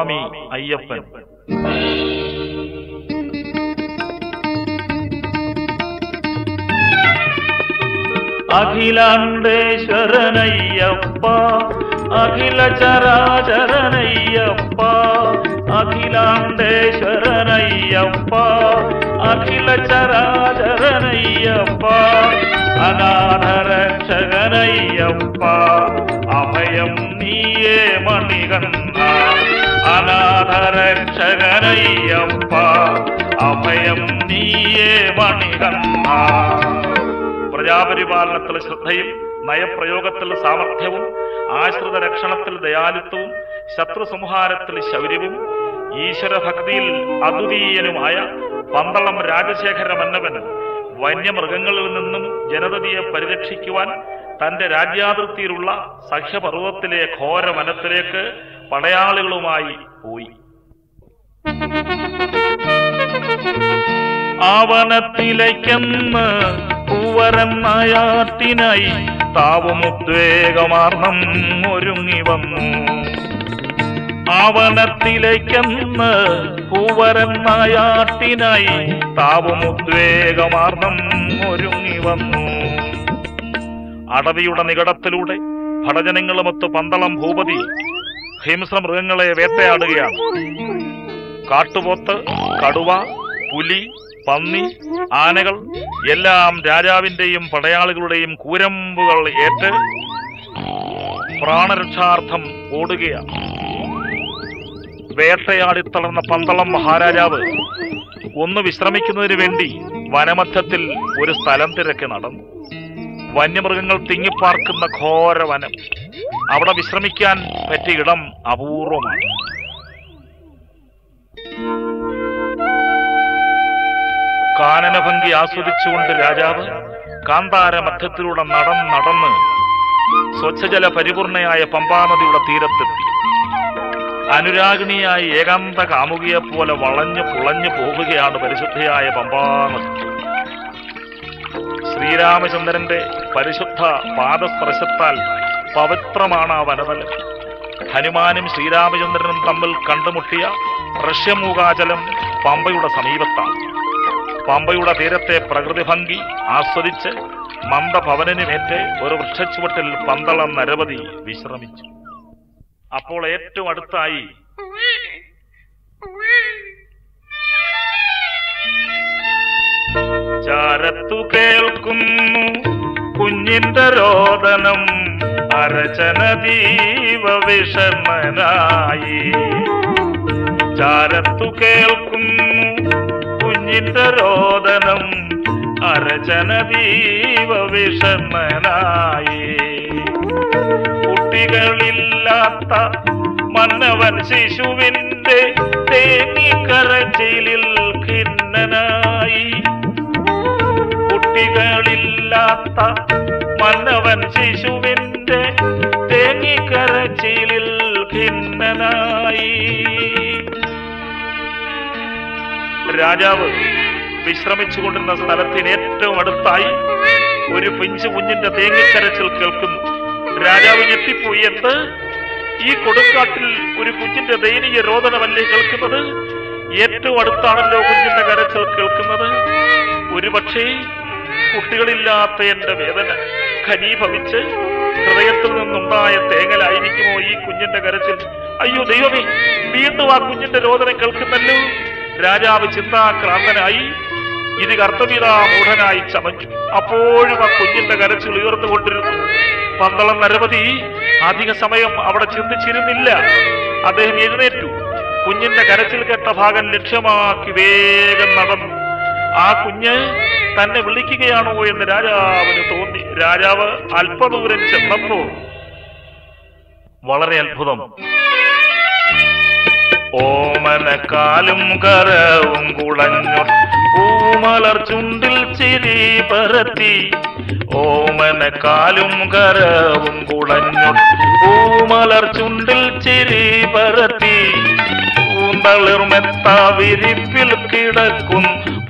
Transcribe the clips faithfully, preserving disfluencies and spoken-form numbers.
സ്വാമി അയ്യപ്പൻ. അഖിലാണ്ടേശ്വരനയ്യപ്പ അഖില ചരാചരനയ്യപ്പ അഖിലാണ്ടേശ്വരനയ്യപ്പ അഖില ചരാചരനയ്യപ്പ അനാഥരക്ഷകനയ്യപ്പ അഭയം നീയേ മണികണ്ഠ അനാഥരക്ഷകനയ്യപ്പ അഭയം നീയേ മണികണ്ഠ. പ്രജാപരിപാലനത്തിൽ ശ്രദ്ധയും നയപ്രയോഗത്തിൽ സാമർഥ്യവും ആശ്രിത രക്ഷണത്തിൽ ദയാലുത്വവും ശത്രു സംഹാരത്തിൽ ശൗര്യവും ഈശ്വരഭക്തിയിൽ അദ്വിതീയനുമായ പന്തളം രാജശേഖര മന്നവന് വന്യമൃഗങ്ങളിൽ നിന്നും ജനതയെ പരിരക്ഷിക്കുവാൻ തന്റെ രാജ്യാതിർത്തിയിലുള്ള സഹ്യപർവ്വതത്തിലെ ഘോര വനത്തിലേക്ക് പടയാളികളുമായി പോയി. ആവനത്തിലേക്കെന്ന് പൂവരനായാട്ടിനായി താവുമുദ്വേഗമാർണം ഒരുങ്ങി വന്നു. ആവനത്തിലേക്കെന്ന് പൂവരനായാട്ടിനായി താവുമുദ്വേഗമാർണം ഒരുങ്ങി വന്നു. അടവിയുടെ നികടത്തിലൂടെ ഭടജനങ്ങളുമൊത്ത് പന്തളം ഭൂപതി ഹിംസ്ര മൃഗങ്ങളെ വേട്ടയാടുകയാണ്. കാട്ടുപോത്ത്, കടുവ, പുലി, പന്നി, ആനകൾ എല്ലാം രാജാവിന്റെയും പടയാളികളുടെയും കൂരമ്പുകൾ ഏറ്റ് പ്രാണരക്ഷാർത്ഥം ഓടുകയാണ്. വേട്ടയാടിത്തളർന്ന പന്തളം മഹാരാജാവ് ഒന്ന് വിശ്രമിക്കുന്നതിന് വേണ്ടി വനമധ്യത്തിൽ ഒരു സ്ഥലം തിരക്കി നടന്നു. വന്യമൃഗങ്ങൾ തിങ്ങിപ്പാർക്കുന്ന ഘോര വനം. അവിടെ വിശ്രമിക്കാൻ പറ്റിയ ഇടം അപൂർവമാണ്. കാനനഭംഗി ആസ്വദിച്ചുകൊണ്ട് രാജാവ് കാന്താര മധ്യത്തിലൂടെ നടന്ന് നടന്ന് സ്വച്ഛജല പരിപൂർണയായ പമ്പാനദിയുടെ തീരത്തെത്തി. അനുരാഗിണിയായ ഏകാന്ത കാമുകിയെ പോലെ വളഞ്ഞു പുളഞ്ഞു പോവുകയാണ് പരിശുദ്ധയായ പമ്പാനദി. ശ്രീരാമചന്ദ്രന്റെ പരിശുദ്ധ പാദസ്പർശത്താൽ പവിത്രമാണ് ആ വനതലം. ഹനുമാനും ശ്രീരാമചന്ദ്രനും തമ്മിൽ കണ്ടുമുട്ടിയ റഷ്യമൂകാചലം പമ്പയുടെ സമീപത്താണ്. പമ്പയുടെ തീരത്തെ പ്രകൃതി ഭംഗി ആസ്വദിച്ച് മന്ദഭവനനുമേറ്റ് ഒരു വൃക്ഷച്ചുവട്ടിൽ പന്തളം നരവധി വിശ്രമിച്ചു. അപ്പോൾ ഏറ്റവും അടുത്തായി ചാരത്തു കേൾക്കുന്നു കുഞ്ഞിന്റെ രോദനം അരചനദീവ വിഷമനായി. ചാരത്തു കേൾക്കുന്നു കുഞ്ഞിന്റെ രോദനം അരചനദീവ വിഷമനായി. കുട്ടികളില്ലാത്ത മന്നവൻ ശിശുവിന്റെ തേങ്ങിക്കരച്ചിലിൽ ഖിന്നനായി. കുട്ടികളില്ലാത്ത മന്നവൻ ശിശുവിന്റെ തേങ്ങിക്കരച്ചിലിൽ ഖിന്നനായി. രാജാവ് വിശ്രമിച്ചുകൊണ്ടിരുന്ന സ്ഥലത്തിന് ഏറ്റവും അടുത്തായി ഒരു പിഞ്ചു കുഞ്ഞിന്റെ തേങ്ങിക്കരച്ചിൽ കേൾക്കുന്നു. രാജാവ് ഞെട്ടിപ്പോയി. എന്ത്, ഈ കൊടുങ്കാട്ടിൽ ഒരു കുഞ്ഞിന്റെ ദയനീയ രോദനമല്ലേ കേൾക്കുന്നത്? ഏറ്റവും അടുത്താണല്ലോ കുഞ്ഞിന്റെ കരച്ചിൽ കേൾക്കുന്നത്. ഒരുപക്ഷേ കുട്ടികളില്ലാത്ത എന്റെ വേദന ഘനീഭവിച്ച് ഹൃദയത്തിൽ നിന്നുണ്ടായ തേങ്ങലായിരിക്കുമോ ഈ കുഞ്ഞിന്റെ കരച്ചിൽ? അയ്യോ ദൈവമേ, വീണ്ടും ആ കുഞ്ഞിന്റെ രോദനം കേൾക്കുന്നല്ലോ. രാജാവ് ചിന്താക്രാന്തനായി ഇത് കർത്തവ്യതാ മൂഢനായി ചമഞ്ഞു. അപ്പോഴും ആ കുഞ്ഞിന്റെ കരച്ചിൽ ഉയർന്നുകൊണ്ടിരുന്നു. പന്തളം നരവധി അധിക സമയം അവിടെ ചിന്തിച്ചിരുന്നില്ല. അദ്ദേഹം എഴുന്നേറ്റു. കുഞ്ഞിന്റെ കരച്ചിൽ കേട്ട ഭാഗം ലക്ഷ്യമാക്കി വേഗം നടന്നു. ആ കുഞ്ഞ് തന്നെ വിളിക്കുകയാണോ എന്ന് രാജാവിന് തോന്നി. രാജാവ് അല്പദൂരം ചെന്നപ്പോ വളരെ അത്ഭുതം. ഓമനക്കാലും കരവും കുളഞ്ഞു പൂമലർ ചുണ്ടിൽ ചിരി പരത്തി. ഓമനക്കാലും കരവും കുളഞ്ഞു പൂമലർ ചുണ്ടിൽ ചിരി പരത്തി. പൂന്തളിർമെത്ത വിരിപ്പിൽ കിടക്കും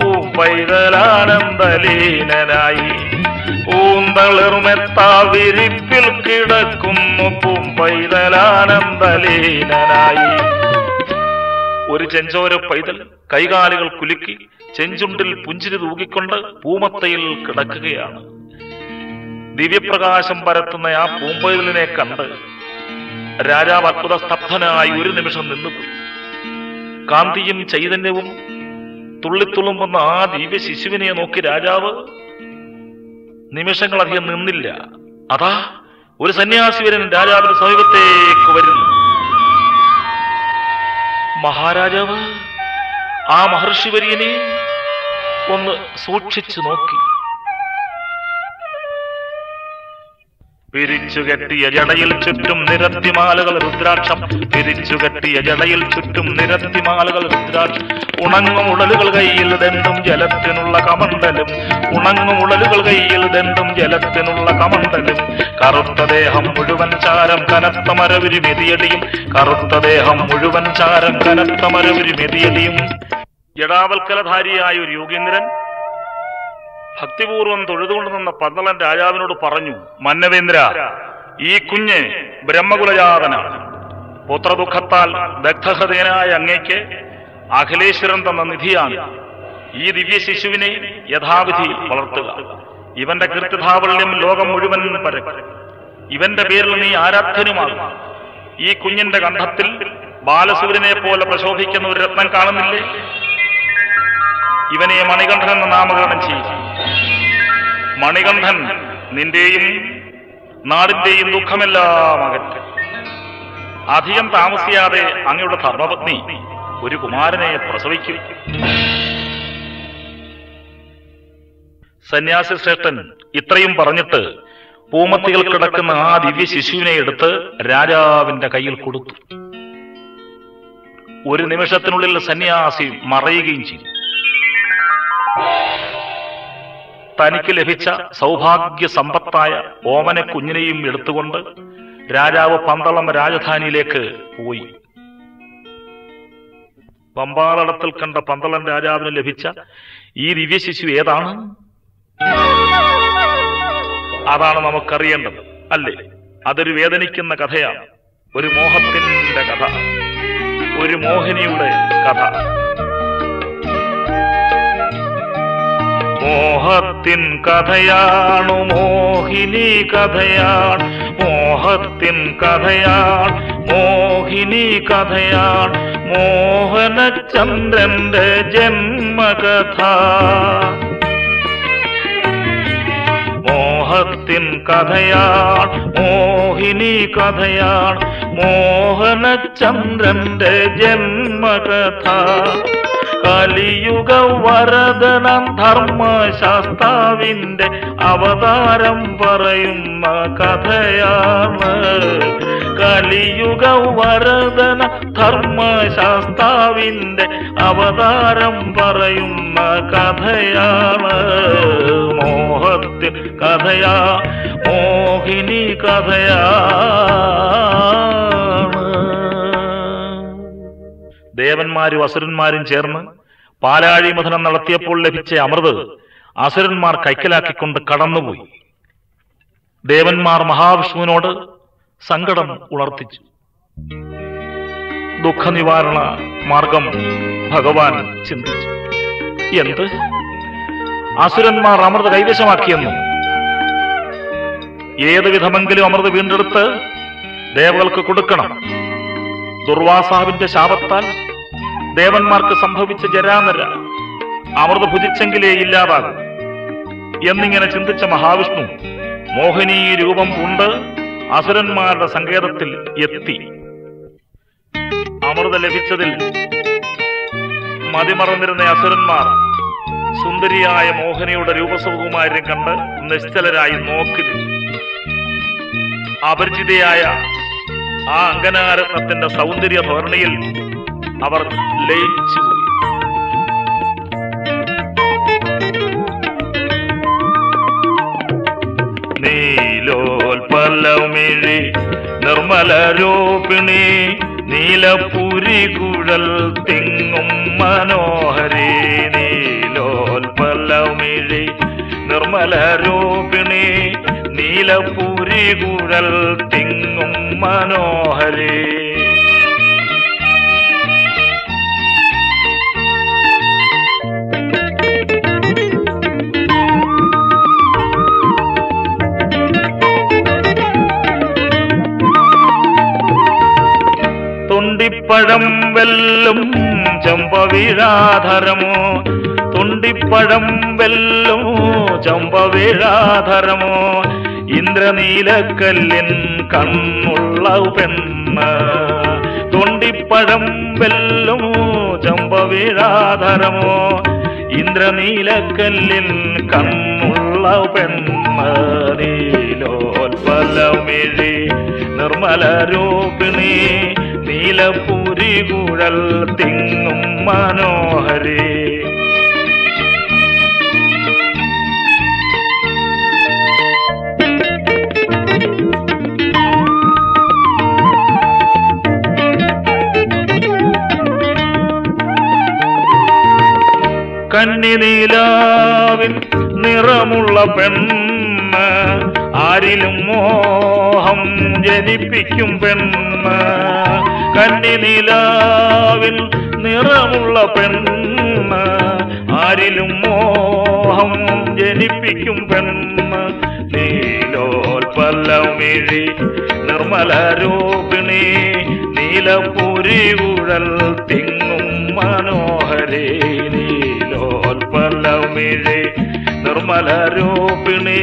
പൂപ്പൈതലാനന്ദലീനനായി. പൂന്തളിർമെത്ത വിരിപ്പിൽ കിടക്കുന്നു പൂപ്പൈതലാനന്ദലീനനായി. ചെഞ്ചോര പൈതൽ കൈകാലുകൾ കുലുക്കി ചെഞ്ചുണ്ടിൽ പുഞ്ചിരി തൂകിക്കൊണ്ട് പൂമത്തയിൽ കിടക്കുകയാണ്. ദിവ്യപ്രകാശം പരത്തുന്ന ആ പൂമ്പൈതലിനെ കണ്ട് രാജാവ് അത്ഭുത സ്തബ്ധനായി ഒരു നിമിഷം നിന്നുപോയി. കാന്തിയും ചൈതന്യവും തുള്ളിത്തുളുമ്പുന്ന ആ ദിവ്യ ശിശുവിനെ നോക്കി രാജാവ് നിമിഷങ്ങളധികം നിന്നില്ല. അതാ ഒരു സന്യാസിവരൻ രാജാവിന്റെ സമീപത്തേക്ക് വരുന്നു. മഹാരാജാവ് ആ മഹർഷിവര്യനെ ഒന്ന് സൂക്ഷിച്ചു നോക്കി. പിരിച്ചുകെട്ടിയ ജടയിൽ ചുറ്റും നിരത്തിമാലകൾ രുദ്രാക്ഷം, പിരിച്ചുകെട്ടിയ ജടയിൽ ചുറ്റും നിരത്തിമാലകൾ രുദ്രാക്ഷം. ഉണങ്ങും ഉടലുകൾ കയ്യിൽ ദണ്ടും ജലത്തിനുള്ള കമണ്ടലും, ഉണങ്ങും ഉടലുകൾ കയ്യിൽ ദണ്ടും ജലത്തിനുള്ള കമണ്ടലും. കറുത്ത ദേഹം മുഴുവൻ ചാരം കനത്ത മരവിരി മെതിയടിയും, കറുത്ത ദേഹം മുഴുവൻ ചാരം കനത്ത മരവിരി മെതിയടിയും. ജടാവൽക്കലധാരിയായ ഒരു യോഗീന്ദ്രൻ ഭക്തിപൂർവം തൊഴുതുകൊണ്ട് നിന്ന പന്തളൻ രാജാവിനോട് പറഞ്ഞു, മന്നവേന്ദ്ര, ഈ കുഞ്ഞ് ബ്രഹ്മകുലജാതനാണ്. പുത്രദുഃഖത്താൽ ദഗ്ധഹൃദയനായ അങ്ങയ്ക്ക് അഖിലേശ്വരൻ തന്ന നിധിയാണ്. ഈ ദിവ്യ ശിശുവിനെ യഥാവിധി വളർത്തുക. ഇവന്റെ കീർത്തിധാവല്യം ലോകം മുഴുവൻ പരക്കും. ഇവന്റെ പേരിൽ നീ ആരാധ്യനുമാകും. ഈ കുഞ്ഞിന്റെ കണ്ഠത്തിൽ ബാലസൂര്യനെ പോലെ പ്രശോഭിക്കുന്ന ഒരു രത്നം കാണുന്നില്ലേ? ഇവനെ മണികണ്ഠൻ എന്ന നാമകരണം ചെയ്യും. മണികണ്ഠൻ നിന്റെയും നാടിന്റെയും ദുഃഖമെല്ലാം അകറ്റും. അധികം താമസിയാതെ അങ്ങയുടെ ധർമ്മപത്നി ഒരു കുമാരനെ പ്രസവിക്കും. സന്യാസി ശ്രേഷ്ഠൻ ഇത്രയും പറഞ്ഞിട്ട് പൂമത്തികൾ കിടക്കുന്ന ആ ദിവ്യ ശിശുവിനെ എടുത്ത് രാജാവിന്റെ കയ്യിൽ കൊടുത്തു. ഒരു നിമിഷത്തിനുള്ളിൽ സന്യാസി മറയുകയും ചെയ്തു. തനിക്ക് ലഭിച്ച സൗഭാഗ്യ സമ്പത്തായ ഓമന കുഞ്ഞിനെയും എടുത്തുകൊണ്ട് രാജാവ് പന്തളം രാജധാനിയിലേക്ക് പോയി. പമ്പാതടത്തിൽ കണ്ട പന്തളം രാജാവിന് ലഭിച്ച ഈ ദിവ്യ ശിശു ഏതാണ്? അതാണ് നമുക്കറിയേണ്ടത്, അല്ലേ? അതൊരു വേദനിക്കുന്ന കഥയാണ്. ഒരു മോഹത്തിന്റെ കഥ, ഒരു മോഹിനിയുടെ കഥ. മോഹത്തിൻ കഥയാണു മോഹിനി കഥയാണ്, മോഹത്തിൻ കഥയാണ് മോഹിനി കഥയാണ്, മോഹനചന്ദ്രന്റെ ജന്മകഥ. മോഹത്തിൻ കഥയാണ് മോഹിനി കഥയാണ്, മോഹനചന്ദ്രന്റെ ജന്മകഥ. കലിയുഗ വരദനം ധർമ്മശാസ്താവിന്റെ അവതാരം പറയുന്ന കഥയാണ്. കലിയുഗ വരദന ധർമ്മശാസ്താവിന്റെ അവതാരം പറയുന്ന കഥയാണ്. മോഹത്തിൻ കഥയാ മോഹിനി കഥയാണ്. ദേവന്മാരും അസുരന്മാരും ചേർന്ന് പാലാഴി മഥനം നടത്തിയപ്പോൾ ലഭിച്ച അമൃത് അസുരന്മാർ കൈക്കലാക്കിക്കൊണ്ട് കടന്നുപോയി. ദേവന്മാർ മഹാവിഷ്ണുവിനോട് സങ്കടം ഉണർത്തിച്ചു. ദുഃഖനിവാരണ മാർഗം ഭഗവാൻ ചിന്തിച്ചു. എന്ത്? അസുരന്മാർ അമൃത് കൈവശമാക്കിയെന്നു? ഏത് വിധമെങ്കിലും അമൃത് വീണ്ടെടുത്ത് ദേവകൾക്ക് കൊടുക്കണം. ദുർവാസാവിന്റെ ശാപത്താൽ ദേവന്മാർക്ക് സംഭവിച്ച ജരാനര അമൃത് ഭുജിച്ചെങ്കിലേ ഇല്ലാതാകും എന്നിങ്ങനെ ചിന്തിച്ച മഹാവിഷ്ണു മോഹിനി രൂപം കൊണ്ട് അസുരന്മാരുടെ സങ്കേതത്തിൽ എത്തി. അമൃത ലഭിച്ചതിൽ മതിമറന്നിരുന്ന അസുരന്മാർ സുന്ദരിയായ മോഹിനിയുടെ രൂപസുകുമാര്യം കണ്ട് നിശ്ചലരായി നോക്കി. അപരിചിതയായ ആ അങ്കനാരത്നത്തിന്റെ സൗന്ദര്യ ധോരണിയിൽ അവർ ലയിച്ചുപോയി. നീലോൽപലമിഴി നിർമ്മല രൂപിണി നീലപുരി കുഴൽ തിങ്ങും മനോഹരി. നീലോൽപലമിഴി നിർമ്മല രൂപിണി നീലപുരി കുഴൽ തിങ്ങും മനോഹരി. തുണ്ടിപ്പഴം വെല്ലും ചമ്പവീഴാധരമോ, തുണ്ടിപ്പഴം വെല്ലും ചമ്പവീഴാധരമോ, ഇന്ദ്രനീലക്കല്ലിൻ കണ്ണുള്ള പെണ്ണ്. തുണ്ടിപ്പഴം വെല്ലും ചമ്പവീഴാധരമോ, ഇന്ദ്രനീലക്കല്ലിൻ കണ്ണുള്ള പെണ്ണ്. നീലോൽപലമിഴി നിർമ്മല രൂപിണി, നീലപുരി കുഴൽ തിങ്ങും മനോഹരി. കന്നിനീലാവിൻ നിറമുള്ള പെണ്ണ്, ആരിലും മോഹം ജനിപ്പിക്കും പെണ്ണ്. കന്നിനീലാവിൻ നിറമുള്ള പെണ്ണ്, ആരിലും മോഹം ജനിപ്പിക്കും പെണ്ണ്. നീലോൽപലമിഴി നിർമ്മല രൂപിണി, നീലപുരി കുഴൽ തിങ്ങും മനോഹരി. നീലോൽപലമിഴി നിർമ്മല രൂപിണി.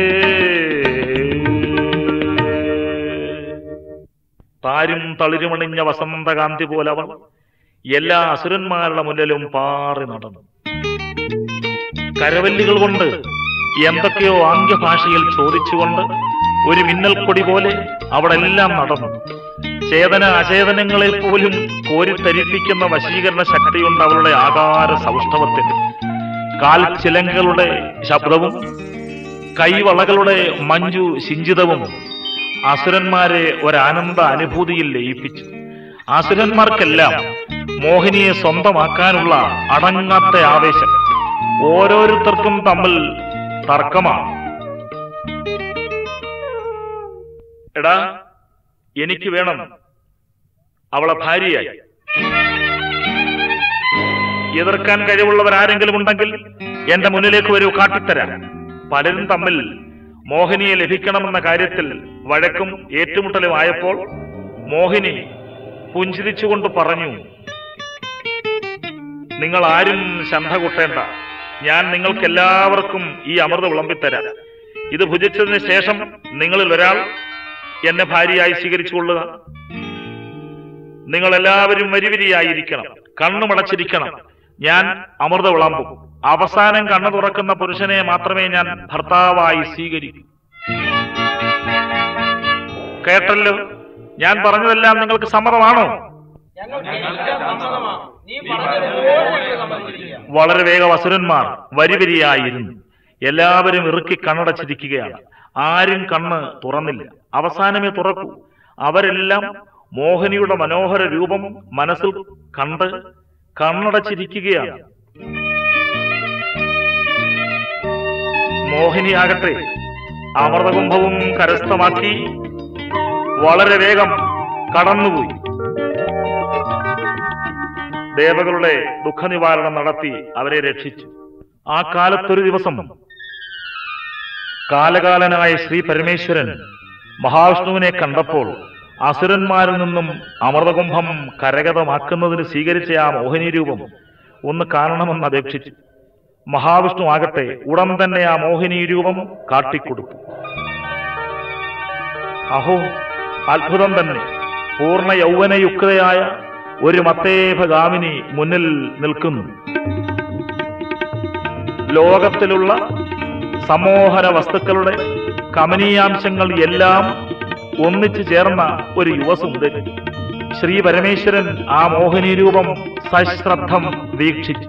താരും തളിരുമണിഞ്ഞ വസന്തകാന്തി പോലവൾ എല്ലാ അസുരന്മാരുടെ മുന്നിലും പാറി നടന്നു. കരവല്ലികൾ കൊണ്ട് എന്തൊക്കെയോ ആംഗ്യഭാഷയിൽ ചോദിച്ചുകൊണ്ട് ഒരു മിന്നൽക്കൊടി പോലെ അവിടെ എല്ലാം നടന്നു. ചേതന അചേതനങ്ങളെ പോലും കോരിത്തരിപ്പിക്കുന്ന വശീകരണ ശക്തിയുണ്ട് അവളുടെ ആകാര സൗഷ്ഠവത്തിന്. കാൽ ചിലങ്കളുടെ ശബ്ദവും കൈവളകളുടെ മഞ്ജു സിഞ്ചിതവും അസുരന്മാരെ ഒരാനന്ദ അനുഭൂതിയിൽ ലയിപ്പിച്ചു. അസുരന്മാർക്കെല്ലാം മോഹിനിയെ സ്വന്തമാക്കാനുള്ള അടങ്ങാത്ത ആവേശം. ഓരോരുത്തർക്കും തമ്മിൽ തർക്കമാണ്. എടാ, എനിക്ക് വേണം അവളെ ഭാര്യയായി. എതിർക്കാൻ കഴിവുള്ളവരാരെങ്കിലും ഉണ്ടെങ്കിൽ എന്റെ മുന്നിലേക്ക് വരൂ, കാട്ടിത്തരാം. പലരും തമ്മിൽ മോഹിനിയെ ലഭിക്കണമെന്ന കാര്യത്തിൽ വഴക്കും ഏറ്റുമുട്ടലും ആയപ്പോൾ മോഹിനി പുഞ്ചിരിച്ചുകൊണ്ട് പറഞ്ഞു, നിങ്ങൾ ആരും ശന്ധ കൂട്ടേണ്ട, ഞാൻ നിങ്ങൾക്കെല്ലാവർക്കും ഈ അമൃത വിളമ്പിത്തരാം. ഇത് ഭുജിച്ചതിന് ശേഷം നിങ്ങളിൽ ഒരാൾ എന്നെ ഭാര്യയായി സ്വീകരിച്ചുകൊള്ളുക. നിങ്ങൾ എല്ലാവരും വരിവരിയായിരിക്കണം, കണ്ണുമടച്ചിരിക്കണം. ഞാൻ അമൃത വിളമ്പും. അവസാനം കണ്ണു തുറക്കുന്ന പുരുഷനെ മാത്രമേ ഞാൻ ഭർത്താവായി സ്വീകരിക്കൂ. കേട്ടല്ലോ, ഞാൻ പറഞ്ഞതെല്ലാം നിങ്ങൾക്ക് സമ്മതമാണോ? വളരെ വേഗം അസുരന്മാർ വരിവരിയായിരുന്നു. എല്ലാവരും ഇറുക്കി കണ്ണടച്ചിരിക്കുകയാണ്. ആരും കണ്ണ് തുറന്നില്ല. അവസാനമേ തുറക്കൂ. അവരെല്ലാം മോഹിനിയുടെ മനോഹര രൂപം മനസ്സിൽ കണ്ട് കണ്ണടച്ചിരിക്കുകയാണ്. മോഹിനിയാകട്ടെ അമൃതകുംഭവും കരസ്ഥമാക്കി വളരെ വേഗം കടന്നുപോയി. ദേവകളുടെ ദുഃഖനിവാരണം നടത്തി അവരെ രക്ഷിച്ചു. ആ കാലത്തൊരു ദിവസം കാലകാലനായ ശ്രീ പരമേശ്വരൻ മഹാവിഷ്ണുവിനെ കണ്ടപ്പോൾ അസുരന്മാരിൽ നിന്നും അമൃതകുംഭം കരഗതമാക്കുന്നതിന് സ്വീകരിച്ച ആ മോഹിനി രൂപം ഒന്ന് കാണണമെന്ന് അപേക്ഷിച്ചു. മഹാവിഷ്ണു ആകട്ടെ ഉടൻ തന്നെ ആ മോഹിനി രൂപം കാട്ടിക്കൊടുത്തു. അഹോ, അത്ഭുതം തന്നെ! പൂർണ്ണ യൗവനയുക്തയായ ഒരു മത്തേഭഗാമിനി മുന്നിൽ നിൽക്കുന്നു. ലോകത്തിലുള്ള സമോഹന വസ്തുക്കളുടെ കമനീയാംശങ്ങൾ എല്ലാം ഒന്നിച്ചു ചേർന്ന ഒരു യുവസുന്ദരി. ശ്രീ പരമേശ്വരൻ ആ മോഹിനി രൂപം സശ്രദ്ധം വീക്ഷിച്ചു.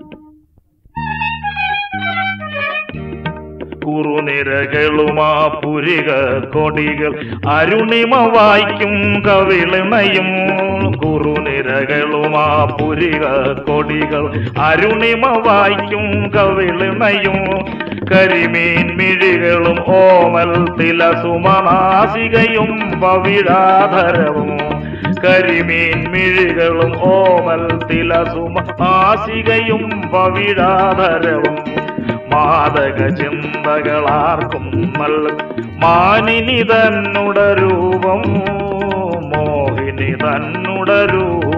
കുറുനിരകളുമാ പുരിക കൊടികൾ അരുണിമ വായിക്കും കവിളിണയും. കുറുനിരകളുമാ പുരിക കൊടികൾ അരുണിമ വായിക്കും കവിളിണയും. കരിമീൻ മിഴികളും ഓമൽ തിലസുമനാസികയും പവിഴാധരവും. കരിമീൻ മിഴികളും ഓമൽ തിലസുമനാസികയും പവിഴാധരവും. മാദക ചിന്തകളാർക്കും മാനിനി തന്നുട രൂപം. മോഹിനി തന്നുട രൂപം.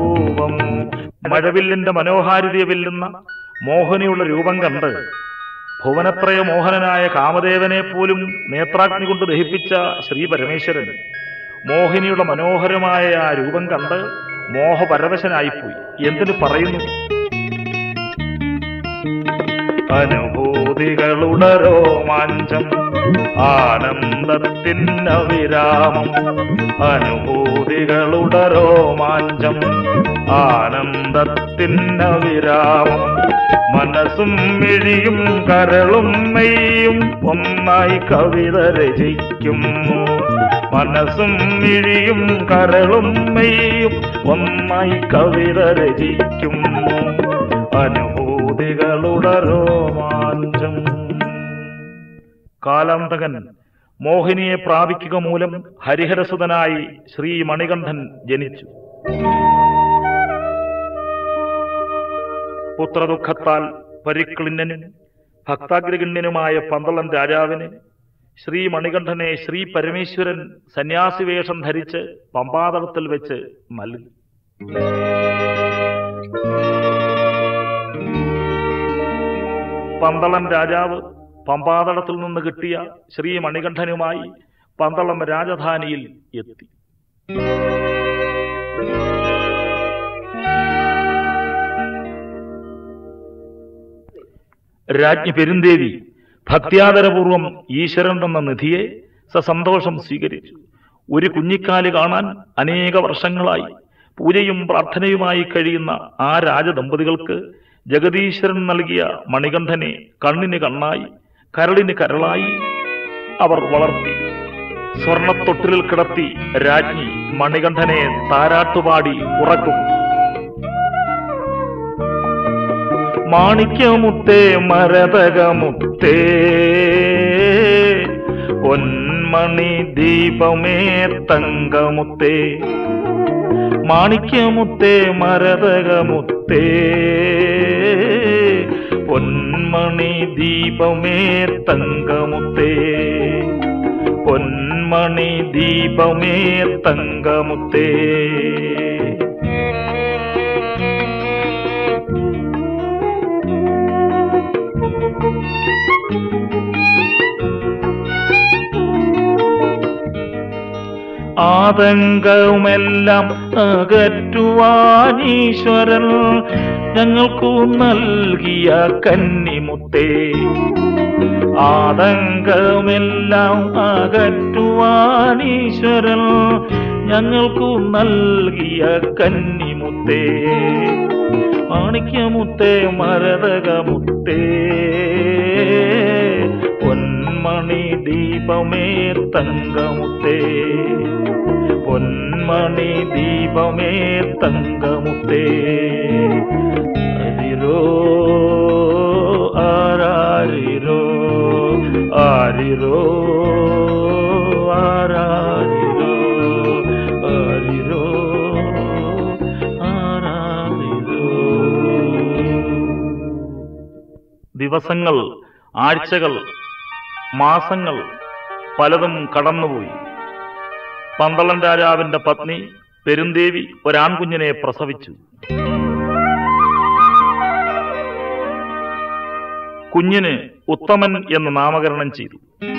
മഴവില്ലിന്റെ മനോഹാരിതയെ വെല്ലുന്ന മോഹനിയുള്ള രൂപം കണ്ട് ഭുവനത്രയ മോഹനനായ കാമദേവനെ പോലും നേത്രാഗ്നി കൊണ്ട് ദഹിപ്പിച്ച ശ്രീ പരമേശ്വരൻ മോഹിനിയുടെ മനോഹരമായ ആ രൂപം കണ്ട് മോഹപരവശനായിപ്പോയി. എന്തിനു പറയുന്നു? അനുഭൂതികളുടെ രോമാഞ്ചം ആനന്ദത്തിന് വിരാമം, അനുഭൂതികളുടെ രോമാഞ്ചം ആനന്ദത്തിന് വിരാമം, മനസ്സും മിഴിയും കരളും മെയ്യും ഒന്നായി കവിത രചിക്കുന്നു, മനസ്സും മിഴിയും കരളും മെയ്യും ഒന്നായി കവിത രചിക്കുന്നു, അനുഭൂതികളുടെ രോമാഞ്ചം. കാലാന്തകൻ മോഹിനിയെ പ്രാപിക്കുക മൂലം ഹരിഹരസുതനായി ശ്രീ മണികണ്ഠൻ ജനിച്ചു. പുത്രദുഃഖത്താൽ പരിക്ലിന്നനും ഭക്താഗ്രഗണ്യനുമായ പന്തളം രാജാവിന് ശ്രീ മണികണ്ഠനെ ശ്രീ പരമേശ്വരൻ സന്യാസിവേഷം ധരിച്ച് പമ്പാതടത്തിൽ വെച്ച് നൽകി. പന്തളം രാജാവ് പമ്പാതടത്തിൽ നിന്ന് കിട്ടിയ ശ്രീ മണികണ്ഠനുമായി പന്തളം രാജധാനിയിൽ എത്തി. രാജ്ഞി പെരുന്തേവി ഭക്ത്യാദരപൂർവം ഈശ്വരൻ തന്ന നിധിയെ സസന്തോഷം സ്വീകരിച്ചു. ഒരു കുഞ്ഞിക്കാല് കാണാൻ അനേക വർഷങ്ങളായി പൂജയും പ്രാർത്ഥനയുമായി കഴിയുന്ന ആ രാജദമ്പതികൾക്ക് ജഗദീശ്വരൻ നൽകിയ മണികണ്ഠനെ കണ്ണിന് കണ്ണായി കരളിന് കരളായി അവർ വളർത്തി. സ്വർണത്തൊട്ടിലിൽ കിടത്തി രാജ്ഞി മണികണ്ഠനെ താരാട്ടുപാടി ഉറക്കും. മാണിക്യമുത്തേ മരതകമുത്തേ പൊന്മണി ദീപമേ തങ്കമുത്തേ, മാണിക്യമുത്തേ മരതകമുത്തേ പൊന്മണി ദീപമേ തങ്കമുത്തേ, പൊന്മണി ദീപമേ തങ്കമുത്തേ. ആതങ്കവുമെല്ലാം അകറ്റുവാൻ ഈശ്വരൻ ഞങ്ങൾക്കു നൽകിയ കന്നിമുത്തേ, ആതങ്കമെല്ലാം അകറ്റുവാൻ ഈശ്വരൻ ഞങ്ങൾക്കു നൽകിയ കന്നിമുത്തേ, മാണിക്യമുത്തേ മരതകമുത്തേ പൊന്മണി ദീപമേ തങ്കമുത്തേ, പൊന്മണി ദീപമേ തങ്കമുത്തേ. ആരിരോ ആരാരിരോ ആരിരോ ആരാരിരോ ആരിരോ ആരാരിരോ. ദിവസങ്ങൾ, ആഴ്ചകൾ, മാസങ്ങൾ പലതും കടന്നുപോയി. പന്തളം രാജാവിന്റെ പത്നി പെരുന്തേവി ഒരാൺകുഞ്ഞിനെ പ്രസവിച്ചു. കുഞ്ഞിന് ഉത്തമൻ എന്ന് നാമകരണം ചെയ്തു.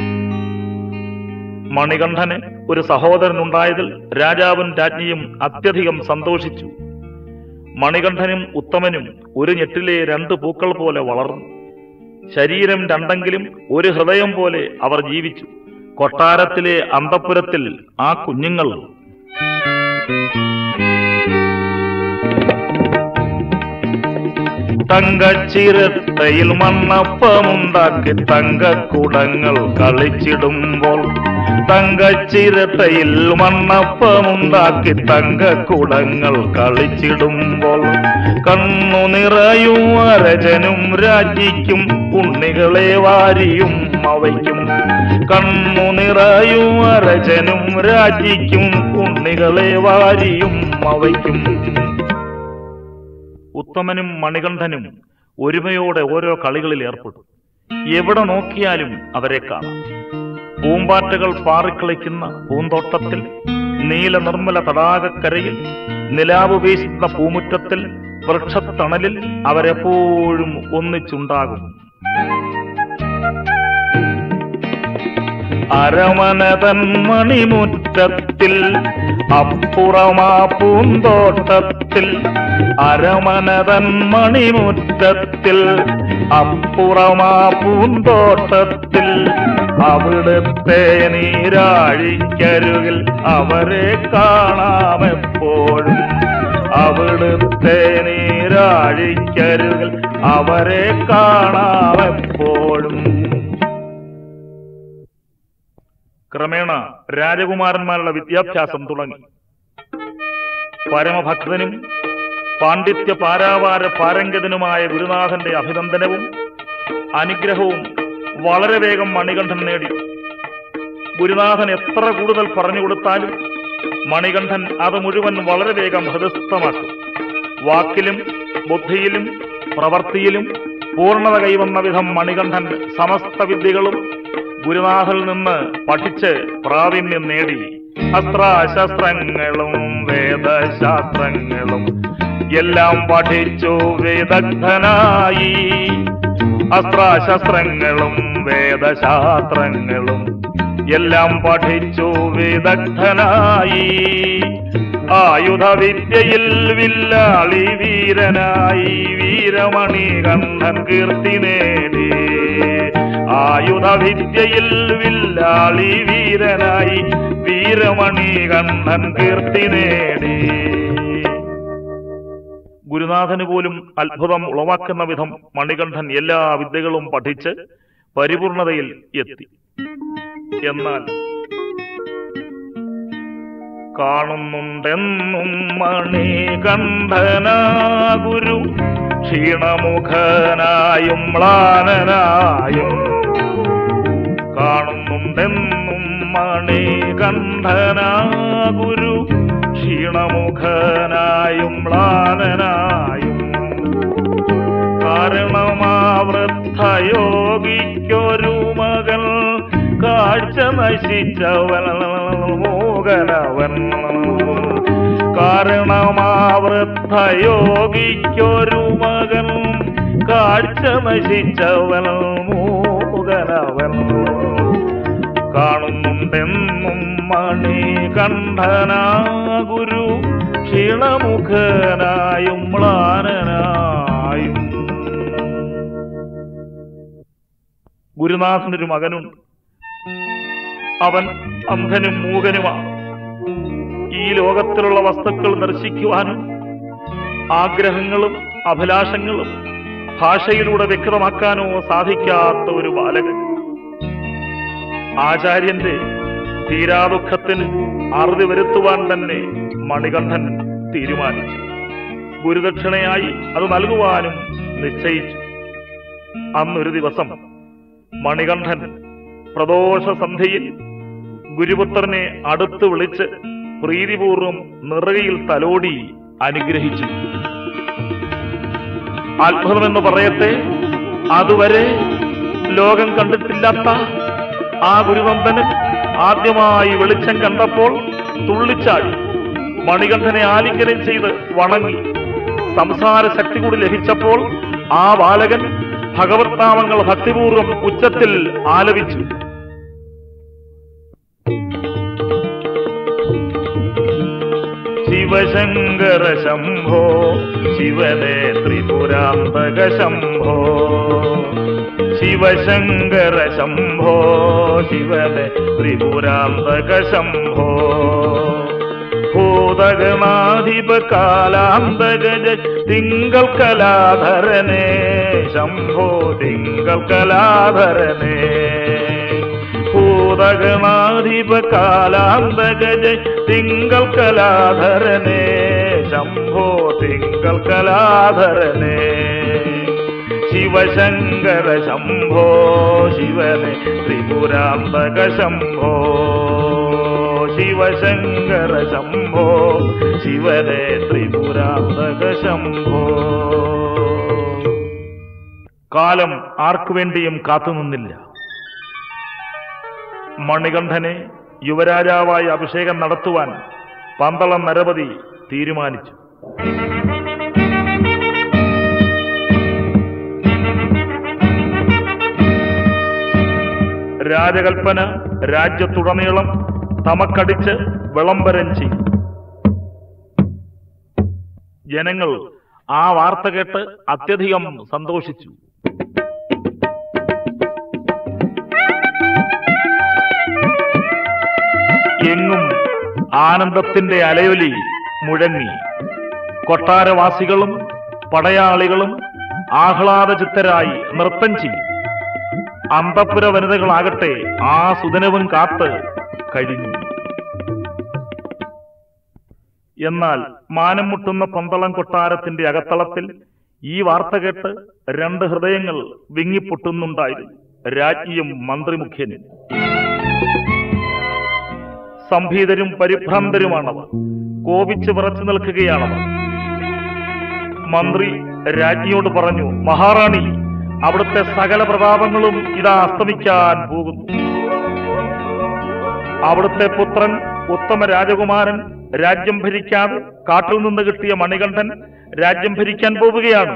മണികണ്ഠന് ഒരു സഹോദരനുണ്ടായതിൽ രാജാവും രാജ്ഞിയും അത്യധികം സന്തോഷിച്ചു. മണികണ്ഠനും ഉത്തമനും ഒരു ഞെട്ടിലെ രണ്ട് പൂക്കൾ പോലെ വളർന്നു. ശരീരം രണ്ടെങ്കിലും ഒരു ഹൃദയം പോലെ അവർ ജീവിച്ചു. കൊട്ടാരത്തിലെ അന്തഃപുരത്തിൽ ആ കുഞ്ഞുങ്ങൾ തങ്കച്ചിരട്ടയിൽ മണ്ണപ്പമുണ്ടാക്കി തങ്കക്കുടങ്ങൾ കളിച്ചിടുമ്പോൾ, തങ്കച്ചിരട്ടയിൽ മണ്ണപ്പമുണ്ടാക്കി തങ്കക്കുടങ്ങൾ കളിച്ചിടുമ്പോൾ, കണ്ണു നിറയും അരജനും രാജ്ഞിക്കും ഉണ്ണികളെ വാരിയും അവയ്ക്കും, കണ്ണു നിറയും അരജനും രാജ്ഞിക്കും ഉണ്ണികളെ വാരിയും അവയ്ക്കും. ഉത്തമനും മണികണ്ഠനും ഒരുമയോടെ ഓരോ കളികളിൽ ഏർപ്പെട്ടു. എവിടെ നോക്കിയാലും അവരെ കാണാം. പൂമ്പാറ്റകൾ പാറിക്കളിക്കുന്ന പൂന്തോട്ടത്തിൽ, നീല നിർമ്മല തടാകക്കരയിൽ, നിലാവ് വീശുന്ന പൂമുറ്റത്തിൽ, വൃക്ഷത്തണലിൽ അവരെപ്പോഴും ഒന്നിച്ചുണ്ടാകും. അരമനതൻ മണിമുറ്റത്തിൽ അപ്പുറമാ പൂന്തോട്ടത്തിൽ, അരമനതൻ മണിമുറ്റത്തിൽ അപ്പുറമാ പൂന്തോട്ടത്തിൽ, അവിടുത്തെ നീരാഴിക്കരികിൽ അവരെ കാണാമെപ്പോഴും, അവിടുത്തെ നീരാഴിക്കരികിൽ അവരെ കാണാമെപ്പോഴും. ക്രമേണ രാജകുമാരന്മാരുടെ വിദ്യാഭ്യാസം തുടങ്ങി. പരമഭക്തനും പാണ്ഡിത്യ പാരാവാര പാരംഗതനുമായ ഗുരുനാഥന്റെ അഭിനന്ദനവും അനുഗ്രഹവും വളരെ വേഗം മണികണ്ഠൻ നേടി. ഗുരുനാഥൻ എത്ര കൂടുതൽ പറഞ്ഞു കൊടുത്താലും മണികണ്ഠൻ അത് മുഴുവൻ വളരെ വേഗം ഹൃദയസ്ഥമാക്കും. വാക്കിലും ബുദ്ധിയിലും പ്രവൃത്തിയിലും പൂർണ്ണത കൈവന്ന വിധം മണികണ്ഠൻ സമസ്ത വിദ്യകളും ഗുരുനാഥനിൽ നിന്ന് പഠിച്ച് പ്രാവീണ്യം നേടി. അസ്ത്രശസ്ത്രങ്ങളും വേദശാസ്ത്രങ്ങളും എല്ലാം പഠിച്ചു വിദഗ്ധനായി. അസ്ത്രശസ്ത്രങ്ങളും വേദശാസ്ത്രങ്ങളും എല്ലാം പഠിച്ചു വിദഗ്ധനായി. ആയുധവിദ്യയിൽ വില്ലാളി വീരനായി വീരമണികണ്ഠൻ കീർത്തി നേടി. ആയുധവിദ്യയിൽ വില്ലാളി വീരനായി വീരമണികണ്ഠൻ കീർത്തി നേടി. ഗുരുനാഥന് പോലും അത്ഭുതം ഉളവാക്കുന്ന വിധം മണികണ്ഠൻ എല്ലാ വിദ്യകളും പഠിച്ച് പരിപൂർണതയിൽ എത്തി. എന്നാൽ കാണുന്നുണ്ടെന്നും മണികണ്ഠനാ ഗുരു ക്ഷീണമുഖനായും മ്ലാനനായും, കാണുന്നുണ്ടെന്നും മണികണ്ഠനാ ഗുരു ക്ഷീണമുഖനായും മ്ലാനനായും. കാരണമാവൃദ്ധയോഗിക്കൊരു മകൻ കാഴ്ച നശിച്ചവൻ മോഹനവൻ. കാരണമാവൃദ്ധയോഗിക്കൊരു മകൻ കാഴ്ച നശിച്ചവൻ മോഹനവൻ. കാണുന്നുണ്ടെന്നും മണികണ്ഠനാ ഗുരു ക്ഷീണമുഖനായും മ്ലാനനായും. ഗുരുനാഥനൊരു മകനുണ്ട്. അവൻ അന്ധനും മൂകനുമാണ്. ഈ ലോകത്തിലുള്ള വസ്തുക്കൾ ദർശിക്കുവാനും ആഗ്രഹങ്ങളും അഭിലാഷങ്ങളും ഭാഷയിലൂടെ വ്യക്തമാക്കാനോ സാധിക്കാത്ത ഒരു ബാലകൻ. ആചാര്യന്റെ തീരാദുഃഖത്തിന് അറുതി വരുത്തുവാൻ തന്നെ മണികണ്ഠൻ തീരുമാനിച്ചു. ഗുരുദക്ഷിണയായി അത് നൽകുവാനും നിശ്ചയിച്ചു. അന്നൊരു ദിവസം മണികണ്ഠൻ പ്രദോഷ സന്ധ്യയിൽ ഗുരുപുത്രനെ അടുത്ത് വിളിച്ച് പ്രീതിപൂർവം നിറകയിൽ തലോടി അനുഗ്രഹിച്ചു. അത്ഭുതമെന്ന് പറയട്ടെ, അതുവരെ ലോകം കണ്ടിട്ടില്ലാത്ത ആ ഗുരുനന്ദന് ആദ്യമായി വെളിച്ചം കണ്ടപ്പോൾ തുള്ളിച്ചാടി മണികണ്ഠനെ ആലിംഗനം ചെയ്ത് വണങ്ങി. സംസാര ശക്തി കൂടി ലഭിച്ചപ്പോൾ ആ ബാലകൻ ഭഗവത് നാമങ്ങൾ ഭക്തിപൂർവം ഉച്ചത്തിൽ ആലപിച്ചു. ശിവശങ്കര ശംഭോ ശിവനേ ത്രിപുരാന്തക ശംഭോ, ശിവശങ്കര ശംഭോ ശിവനേ ത്രിപുരാന്തക ശംഭോ. ഭൂതഗണാധിപ കാലാന്തഗജ തിങ്കൾ കലാധരനേ ശംഭോ തിങ്കൾ കലാധരനേ. ഭൂതഗണാധിപ കാലാന്തഗജ തിങ്കൾ കലാധരനേ ശംഭോ തിങ്കൾ കലാധരനേ. ശിവശങ്കര ശംഭോ ശിവനേ ത്രിപുരാന്തക ശംഭോ, ശിവശങ്കര ശംഭോ ശിവനേ ത്രിപുരാന്തക ശംഭോ. കാലം ആർക്കു വേണ്ടിയും കാത്തുനിന്നില്ല. മണികണ്ഠനെ യുവരാജാവായി അഭിഷേകം നടത്തുവാൻ പന്തളം നരപതി തീരുമാനിച്ചു. രാജകൽപ്പന രാജ്യത്തുടനീളം തമക്കടിച്ച് വിളംബരം ചെയ്തു. ജനങ്ങൾ ആ വാർത്ത കേട്ട് അത്യധികം സന്തോഷിച്ചു. എങ്ങും ആനന്ദത്തിന്റെ അലയൊലി മുഴങ്ങി. കൊട്ടാരവാസികളും പടയാളികളും ആഹ്ലാദചിത്തരായി നൃത്തം ചെയ്യും. അന്തഃപുര വനിതകളാകട്ടെ ആ സുദിനവും കാത്ത് കഴിഞ്ഞു. എന്നാൽ മാനം മുട്ടുന്ന പന്തളം കൊട്ടാരത്തിന്റെ അകത്തളത്തിൽ ഈ വാർത്ത കേട്ട് രണ്ട് ഹൃദയങ്ങൾ വിങ്ങിപ്പൊട്ടുന്നുണ്ടായിരുന്നു. രാജ്ഞിയും മന്ത്രിമുഖ്യനും. സംഭീതരും പരിഭ്രാന്തരുമാണവർ. കോപിച്ച് വിറച്ചു നിൽക്കുകയാണവർ. മന്ത്രി രാജ്ഞിയോട് പറഞ്ഞു, മഹാറാണി, അവിടുത്തെ സകല പ്രതാപങ്ങളും ഇതാ അസ്തമിക്കാൻ പോകുന്നു. അവിടുത്തെ പുത്രൻ ഉത്തമ രാജകുമാരൻ രാജ്യം ഭരിക്കാതെ കാട്ടിൽ നിന്ന് കിട്ടിയ മണികണ്ഠൻ രാജ്യം ഭരിക്കാൻ പോവുകയാണ്.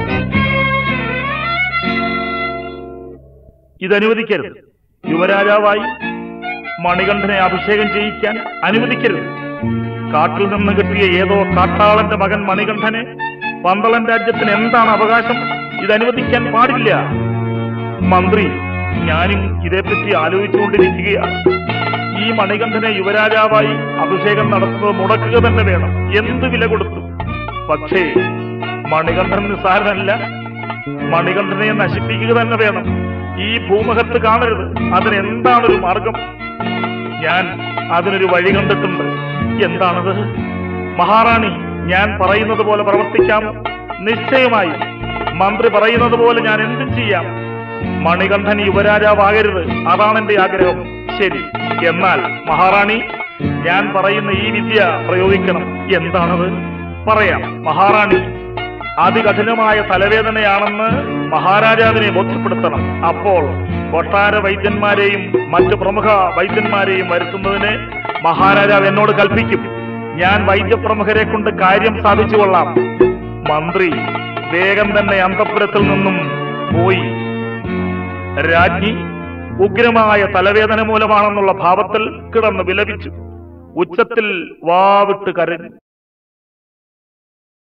ഇതനുവദിക്കരുത്. യുവരാജാവായി മണികണ്ഠനെ അഭിഷേകം ചെയ്യിക്കാൻ അനുവദിക്കരുത്. കാട്ടിൽ നിന്ന് കിട്ടിയ ഏതോ കാട്ടാളന്റെ മകൻ മണികണ്ഠനെ പന്തളം രാജ്യത്തിന് എന്താണ് അവകാശം? ഇതനുവദിക്കാൻ പാടില്ല. മന്ത്രി, ഞാനും ഇതേപ്പറ്റി ആലോചിച്ചുകൊണ്ടിരിക്കുകയാണ്. ഈ മണികണ്ഠനെ യുവരാജാവായി അഭിഷേകം നടത്തുന്നത് മുടക്കുക തന്നെ വേണം, എന്ത് വില കൊടുത്തു. പക്ഷേ മണികണ്ഠൻ നിസ്സാരനല്ല. മണികണ്ഠനെ നശിപ്പിക്കുക തന്നെ വേണം. ഈ ഭൂമുഖത്ത് കാണരുത്. അതിനെന്താണൊരു മാർഗം? ഞാൻ അതിനൊരു വഴി കണ്ടിട്ടുണ്ട്. എന്താണത്? മഹാറാണി, ഞാൻ പറയുന്നത് പോലെ പ്രവർത്തിക്കാമോ? നിശ്ചയമായി. മന്ത്രി പറയുന്നത് പോലെ ഞാൻ എന്തും ചെയ്യാം. മണികണ്ഠൻ യുവരാജാവാകരുത്, അതാണ് എന്റെ ആഗ്രഹം. ശരി, എന്നാൽ മഹാറാണി, ഞാൻ പറയുന്ന ഈ വിദ്യ പ്രയോഗിക്കണം. എന്താണത്? പറയാം. മഹാറാണി, അതികഠിനമായ തലവേദനയാണെന്ന് മഹാരാജാവിനെ ബോധ്യപ്പെടുത്തണം. അപ്പോൾ കൊട്ടാര വൈദ്യന്മാരെയും മറ്റു പ്രമുഖ വൈദ്യന്മാരെയും വരുത്തുന്നതിന് മഹാരാജാവ് എന്നോട് കൽപ്പിക്കും. ഞാൻ വൈദ്യപ്രമുഖരെ കൊണ്ട് കാര്യം സാധിച്ചു കൊള്ളാം. മന്ത്രി വേഗം തന്നെ അന്തഃപുരത്തിൽ നിന്നും പോയി. രാജ്ഞി ഉഗ്രമായ തലവേദന മൂലമാണെന്നുള്ള ഭാവത്തിൽ കിടന്ന് വിലപിച്ചു. ഉച്ചത്തിൽ വാവിട്ട് കരഞ്ഞു.